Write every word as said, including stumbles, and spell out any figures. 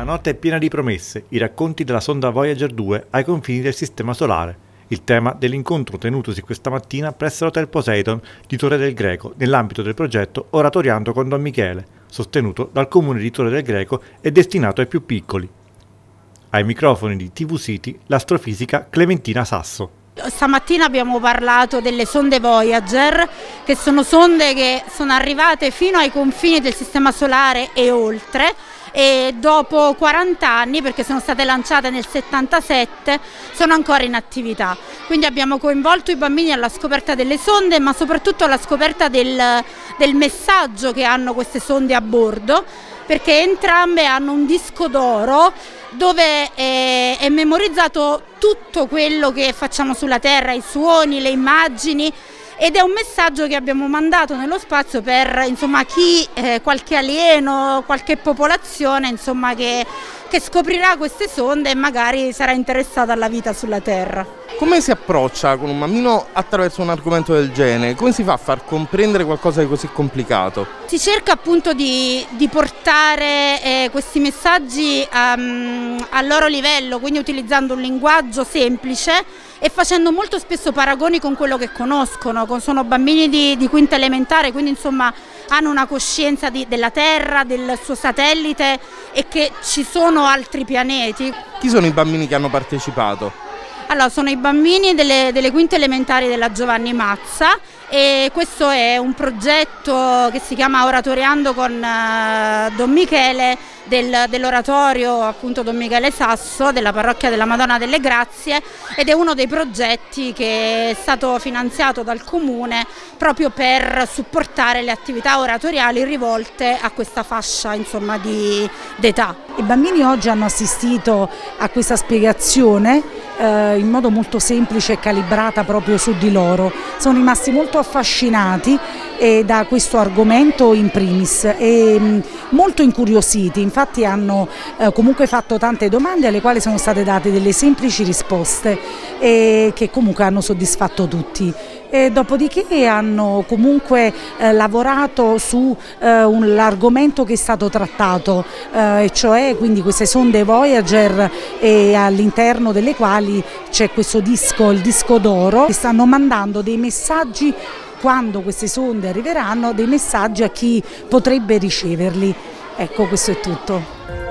La notte è piena di promesse, i racconti della sonda Voyager due ai confini del Sistema Solare. Il tema dell'incontro tenutosi questa mattina presso l'Hotel Poseidon di Torre del Greco, nell'ambito del progetto Oratoriando con Don Michele, sostenuto dal comune di Torre del Greco e destinato ai più piccoli. Ai microfoni di T V City, l'astrofisica Clementina Sasso. Stamattina abbiamo parlato delle sonde Voyager, che sono sonde che sono arrivate fino ai confini del Sistema Solare e oltre, e dopo quaranta anni, perché sono state lanciate nel settantasette, sono ancora in attività. Quindi abbiamo coinvolto i bambini alla scoperta delle sonde, ma soprattutto alla scoperta del, del messaggio che hanno queste sonde a bordo, perché entrambe hanno un disco d'oro dove è, è memorizzato tutto quello che facciamo sulla Terra, i suoni, le immagini, ed è un messaggio che abbiamo mandato nello spazio per, insomma, chi, eh, qualche alieno, qualche popolazione, insomma, che, che scoprirà queste sonde e magari sarà interessata alla vita sulla Terra. Come si approccia con un bambino attraverso un argomento del genere? Come si fa a far comprendere qualcosa di così complicato? Si cerca appunto di, di portare eh, questi messaggi um, al loro livello, quindi utilizzando un linguaggio semplice e facendo molto spesso paragoni con quello che conoscono. Sono bambini di, di quinta elementare, quindi insomma hanno una coscienza di, della Terra, del suo satellite e che ci sono altri pianeti. Chi sono i bambini che hanno partecipato? Allora, sono i bambini delle, delle quinte elementari della Giovanni Mazza, e questo è un progetto che si chiama Oratoriando con uh, Don Michele, del, dell'oratorio appunto Don Michele Sasso della parrocchia della Madonna delle Grazie, ed è uno dei progetti che è stato finanziato dal comune proprio per supportare le attività oratoriali rivolte a questa fascia, insomma, di d'età. I bambini oggi hanno assistito a questa spiegazione eh, in modo molto semplice e calibrata proprio su di loro. Sono rimasti molto affascinati eh, da questo argomento in primis e mh, molto incuriositi. Infatti hanno eh, comunque fatto tante domande alle quali sono state date delle semplici risposte e che comunque hanno soddisfatto tutti. E dopodiché hanno comunque eh, lavorato su eh, l'argomento che è stato trattato, eh, e cioè quindi queste sonde Voyager, e all'interno delle quali c'è questo disco, il disco d'oro, che stanno mandando dei messaggi, quando queste sonde arriveranno, dei messaggi a chi potrebbe riceverli. Ecco, questo è tutto.